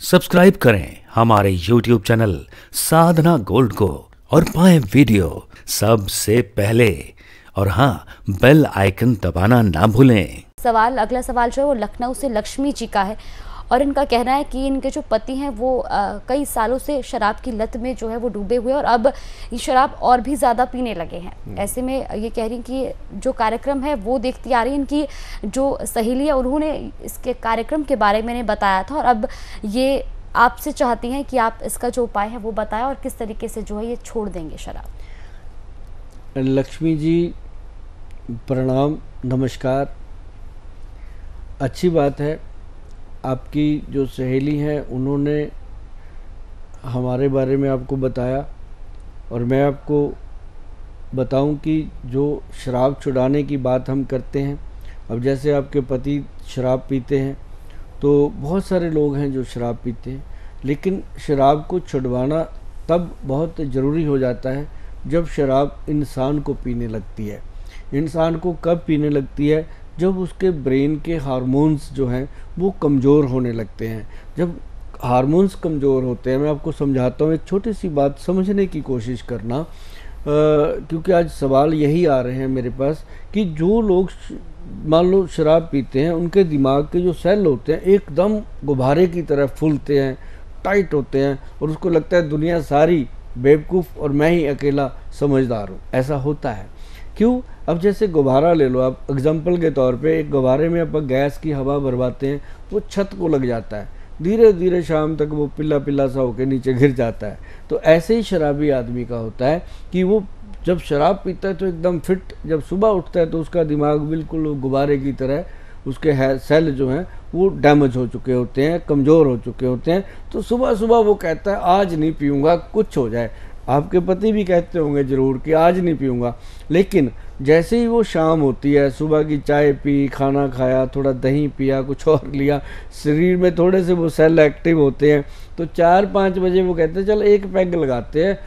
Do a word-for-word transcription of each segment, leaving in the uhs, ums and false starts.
Subscribe करें हमारे YouTube channel साधना gold को और पाएं वीडियो सबसे पहले। और हाँ, बेल आइकन दबाना ना भूलें। सवाल अगला सवाल जो है वो लखनऊ से लक्ष्मी जी का है और इनका कहना है कि इनके जो पति हैं वो आ, कई सालों से शराब की लत में जो है वो डूबे हुए और अब ये शराब और भी ज़्यादा पीने लगे हैं। ऐसे में ये कह रही कि जो कार्यक्रम है वो देखती आ रही है, इनकी जो सहेली है उन्होंने इसके कार्यक्रम के बारे में बताया था और अब ये आपसे चाहती हैं कि आप इसका जो उपाय है वो बताएं और किस तरीके से जो है ये छोड़ देंगे शराब। लक्ष्मी जी प्रणाम, नमस्कार। अच्छी बात है, आपकी जो सहेली हैं उन्होंने हमारे बारे में आपको बताया और मैं आपको बताऊं कि जो शराब छुड़ाने की बात हम करते हैं, अब जैसे आपके पति शराब पीते हैं तो बहुत सारे लोग हैं जो शराब पीते हैं, लेकिन शराब को छुड़वाना तब बहुत ज़रूरी हो जाता है जब शराब इंसान को पीने लगती है। इंसान को कब पीने लगती है? जब उसके ब्रेन के हार्मोन्स जो हैं वो कमज़ोर होने लगते हैं। जब हार्मोन्स कमज़ोर होते हैं, मैं आपको समझाता हूँ, एक छोटी सी बात समझने की कोशिश करना, आ, क्योंकि आज सवाल यही आ रहे हैं मेरे पास कि जो लोग मान लो शराब पीते हैं, उनके दिमाग के जो सेल होते हैं एकदम गुब्बारे की तरह फूलते हैं, टाइट होते हैं और उसको लगता है दुनिया सारी बेवकूफ़ और मैं ही अकेला समझदार हूँ। ऐसा होता है क्यों? अब जैसे गुब्बारा ले लो आप, एग्जाम्पल के तौर पे एक गुब्बारे में आप गैस की हवा भरवाते हैं, वो छत को लग जाता है, धीरे धीरे शाम तक वो पिल्ला पिल्ला सा होकर नीचे गिर जाता है। तो ऐसे ही शराबी आदमी का होता है कि वो जब शराब पीता है तो एकदम फिट, जब सुबह उठता है तो उसका दिमाग बिल्कुल गुब्बारे की तरह, उसके है सेल जो हैं वो डैमेज हो चुके होते हैं, कमज़ोर हो चुके होते हैं। तो सुबह सुबह वो कहता है आज नहीं पीऊँगा, कुछ हो जाए। आपके पति भी कहते होंगे ज़रूर कि आज नहीं पीऊँगा, लेकिन जैसे ही वो शाम होती है, सुबह की चाय पी, खाना खाया, थोड़ा दही पिया, कुछ और लिया, शरीर में थोड़े से वो सेल एक्टिव होते हैं, तो चार पाँच बजे वो कहते हैं चल एक पैग लगाते हैं,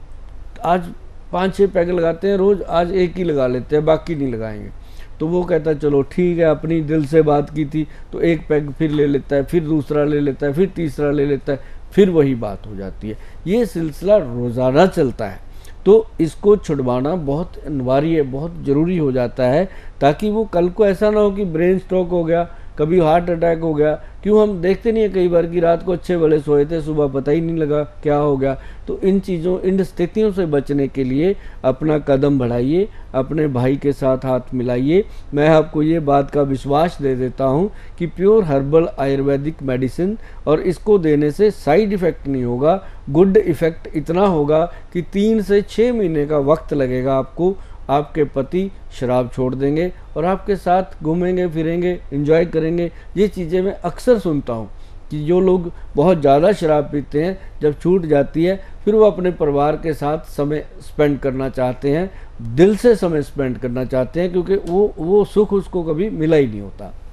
आज पाँच छः पैग लगाते हैं रोज़, आज एक ही लगा लेते हैं, बाकी नहीं लगाएंगे। तो वो कहता है चलो ठीक है, अपनी दिल से बात की थी तो एक पैग फिर ले लेता है, फिर दूसरा ले लेता है, फिर तीसरा ले लेता है, फिर वही बात हो जाती है। ये सिलसिला रोज़ाना चलता है। तो इसको छुड़वाना बहुत अनिवार्य, बहुत ज़रूरी हो जाता है ताकि वो कल को ऐसा ना हो कि ब्रेन स्ट्रोक हो गया, कभी हार्ट अटैक हो गया। क्यों हम देखते नहीं है कई बार कि रात को अच्छे भले सोए थे, सुबह पता ही नहीं लगा क्या हो गया। तो इन चीज़ों, इन स्थितियों से बचने के लिए अपना कदम बढ़ाइए, अपने भाई के साथ हाथ मिलाइए। मैं आपको ये बात का विश्वास दे देता हूँ कि प्योर हर्बल आयुर्वेदिक मेडिसिन, और इसको देने से साइड इफ़ेक्ट नहीं होगा, गुड इफ़ेक्ट इतना होगा कि तीन से छः महीने का वक्त लगेगा आपको। आपके पति शराब छोड़ देंगे और आपके साथ घूमेंगे फिरेंगे, एंजॉय करेंगे। ये चीज़ें मैं अक्सर सुनता हूँ कि जो लोग बहुत ज़्यादा शराब पीते हैं, जब छूट जाती है फिर वो अपने परिवार के साथ समय स्पेंड करना चाहते हैं, दिल से समय स्पेंड करना चाहते हैं, क्योंकि वो वो सुख उसको कभी मिला ही नहीं होता।